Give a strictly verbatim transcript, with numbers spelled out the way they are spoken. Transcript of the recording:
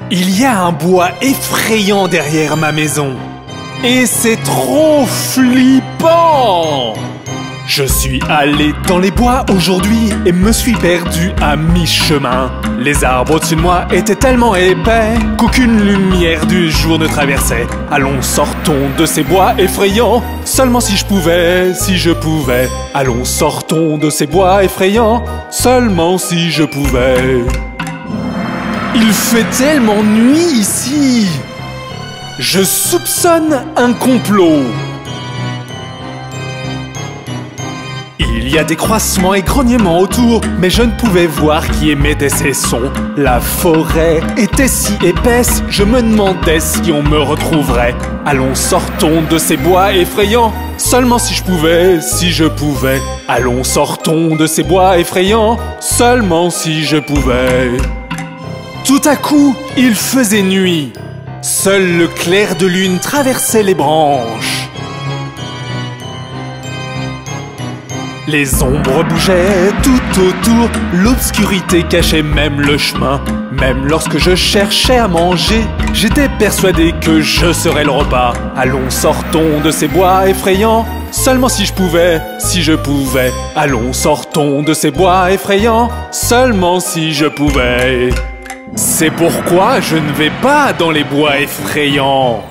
Il y a un bois effrayant derrière ma maison. Et c'est trop flippant! Je suis allé dans les bois aujourd'hui et me suis perdu à mi-chemin. Les arbres au-dessus de moi étaient tellement épais qu'aucune lumière du jour ne traversait. Allons, sortons de ces bois effrayants, seulement si je pouvais, si je pouvais. Allons, sortons de ces bois effrayants, seulement si je pouvais. Il fait tellement nuit ici. Je soupçonne un complot. Il y a des croissements et grognements autour, mais je ne pouvais voir qui émettait ces sons. La forêt était si épaisse, je me demandais si on me retrouverait. Allons, sortons de ces bois effrayants, seulement si je pouvais, si je pouvais. Allons, sortons de ces bois effrayants, seulement si je pouvais. Tout à coup, il faisait nuit. Seul le clair de lune traversait les branches. Les ombres bougeaient tout autour, l'obscurité cachait même le chemin. Même lorsque je cherchais à manger, j'étais persuadé que je serais le repas. Allons, sortons de ces bois effrayants, seulement si je pouvais, si je pouvais. Allons, sortons de ces bois effrayants, seulement si je pouvais. C'est pourquoi je ne vais pas dans les bois effrayants.